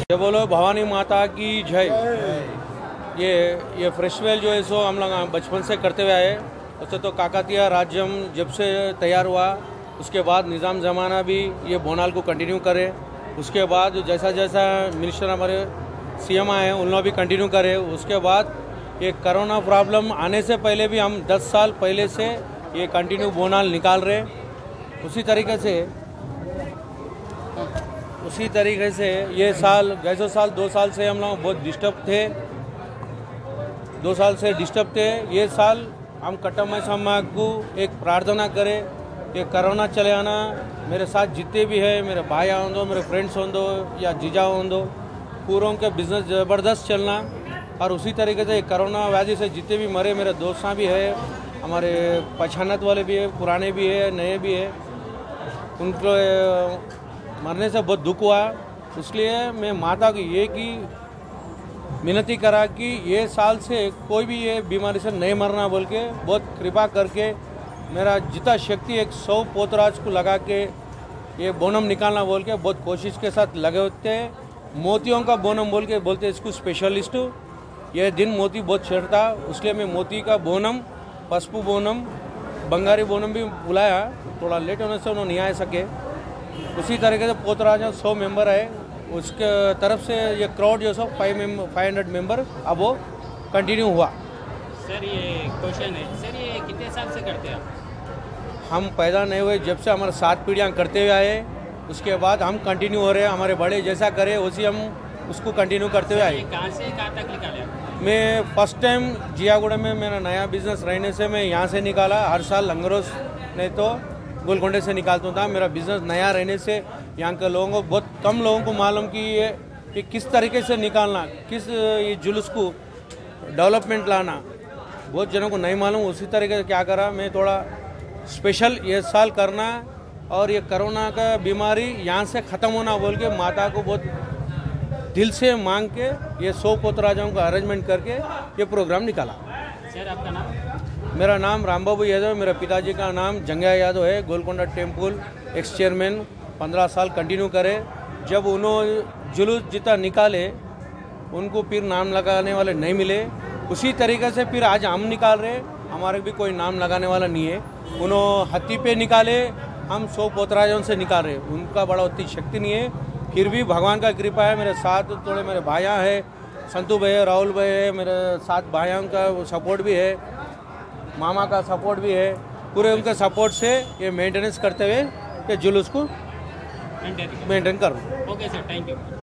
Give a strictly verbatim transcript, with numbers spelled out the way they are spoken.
ये बोलो भवानी माता की जय। ये ये फेस्टिवल जो है सो हम लोग बचपन से करते हुए आए। वैसे तो काकतीय राज्यम जब से तैयार हुआ उसके बाद निज़ाम ज़माना भी ये बोनाल को कंटिन्यू करे। उसके बाद जैसा जैसा मिनिस्टर हमारे सीएम आए उन लोग भी कंटिन्यू करे। उसके बाद ये कोरोना प्रॉब्लम आने से पहले भी हम दस साल पहले से ये कंटिन्यू बोनाल निकाल रहे। उसी तरीके से उसी तरीके से ये साल गैसो साल दो साल से हम लोग बहुत डिस्टर्ब थे दो साल से डिस्टर्ब थे। ये साल हम कट्टम्मा समाज को एक प्रार्थना करें कि कोरोना चले आना। मेरे साथ जितने भी है मेरे भाई हों मेरे फ्रेंड्स हों या जीजा हों पूरों के बिजनेस ज़बरदस्त चलना। और उसी तरीके से कोरोना व्याधि से जितने भी मरे मेरे दोस्त भी है, हमारे पहचानत वाले भी है, पुराने भी है, नए भी है, उनको मरने से बहुत दुख हुआ। इसलिए मैं माता को ये की विनती करा कि ये साल से कोई भी ये बीमारी से नहीं मरना बोल के बहुत कृपा करके मेरा जितना शक्ति एक सौ पोतराज को लगा के ये बोनम निकालना बोल के बहुत कोशिश के साथ लगे होते हैं। मोतियों का बोनम बोल के बोलते इसको स्पेशलिस्ट। ये दिन मोती बहुत छेड़ता इसलिए मैं मोती का बोनम, पसपू बोनम, बंगारी बोनम भी बुलाया। थोड़ा लेट होने से उन्होंने नहीं आ सके। उसी तरीके से पोतराजा सौ मेंबर है उसके तरफ से ये क्राउड जो सब फाइव फाइव हंड्रेड मेंबर अब वो कंटिन्यू हुआ। सर ये क्वेश्चन है सर, ये कितने साल से करते हैं आप? हम पैदा नहीं हुए जब से हमारे सात पीढ़ियाँ करते हुए आए उसके बाद हम कंटिन्यू हो रहे हैं। हमारे बड़े जैसा करे उसी हम उसको कंटिन्यू करते हुए आए। कहाँ से कहाँ तक निकाले? मैं फर्स्ट टाइम जियागुड़ा में मेरा नया बिजनेस रहने से मैं यहाँ से निकाला। हर साल लंगरोस नहीं तो गोलकोंडे से निकालता था। मेरा बिजनेस नया रहने से यहाँ के लोगों को बहुत कम लोगों को मालूम कि ये कि किस तरीके से निकालना, किस ये जुलूस को डेवलपमेंट लाना बहुत जनों को नहीं मालूम। उसी तरीके से क्या करा मैं थोड़ा स्पेशल ये साल करना और ये कोरोना का बीमारी यहाँ से ख़त्म होना बोल के माता को बहुत दिल से मांग के ये सौ पोतराजाओं का अरेंजमेंट करके ये प्रोग्राम निकाला। सर आपका नाम? मेरा नाम रामबाबू यादव, मेरे पिताजी का नाम जंगया यादव है। गोलकोंडा टेम्पल एक्स चेयरमैन पंद्रह साल कंटिन्यू करे। जब उन्होंने जुलूस जितना निकाले उनको फिर नाम लगाने वाले नहीं मिले। उसी तरीके से फिर आज हम निकाल रहे। हमारे भी कोई नाम लगाने वाला नहीं है। उन्होंने हत्ती पे निकाले, हम सौ पोतराजों से निकाल रहे। उनका बड़ा उतनी शक्ति नहीं है, फिर भी भगवान का कृपा है। मेरे साथ थोड़े मेरे भाइयाँ हैं, संतू भाई है, राहुल भाई है, मेरे साथ भाइयों का सपोर्ट भी है, मामा का सपोर्ट भी है। पूरे उनके सपोर्ट से ये मेंटेनेंस करते हुए ये जुलूस को मेंटेन करूँ। Okay sir, thank you.